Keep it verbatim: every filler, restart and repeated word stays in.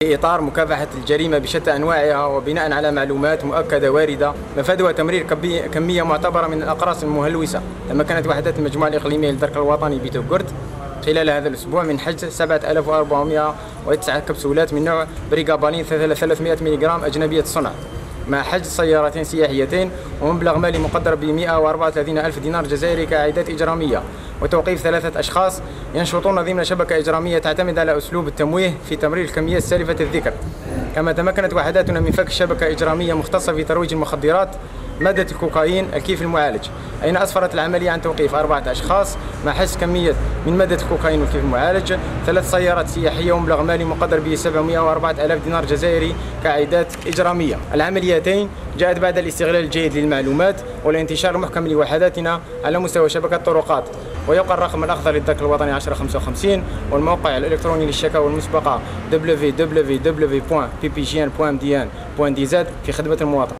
في إطار مكافحة الجريمة بشتى أنواعها وبناء على معلومات مؤكدة واردة مفادها تمرير كمية معتبرة من الأقراص المهلوسة، تمكنت وحدات المجموعة الإقليمية للدرك الوطني بيتوغورت خلال هذا الأسبوع من حجز سبعة آلاف وأربعمائة وتسعة كبسولات من نوع بريغابالين ثلاثمائة ملغ أجنبية الصنع، مع حجز سيارتين سياحيتين ومبلغ مالي مقدر ب مائة وأربعة وثلاثين ألف دينار جزائري كعائدات إجرامية، وتوقيف ثلاثة أشخاص ينشطون ضمن شبكة إجرامية تعتمد على أسلوب التمويه في تمرير الكميات سالفة الذكر. كما تمكنت وحداتنا من فك شبكة إجرامية مختصة في ترويج المخدرات مادة الكوكايين الكيف المعالج، أين أسفرت العملية عن توقيف أربعة أشخاص مع حجز كمية من مادة الكوكايين والكيف المعالج، ثلاث سيارات سياحية ومبلغ مالي مقدر ب سبعمائة وأربعة آلاف دينار جزائري كعائدات إجرامية. العملياتين جاءت بعد الاستغلال الجيد للمعلومات والانتشار المحكم لوحداتنا على مستوى شبكة الطرقات. ويبقى الرقم الأخضر للدرك الوطني عشرة خمسة وخمسين، والموقع الإلكتروني للشكاوى المسبقة دبليو دبليو دبليو دوت بي بي جي إن دوت مديان دوت دي زد في خدمة المواطن.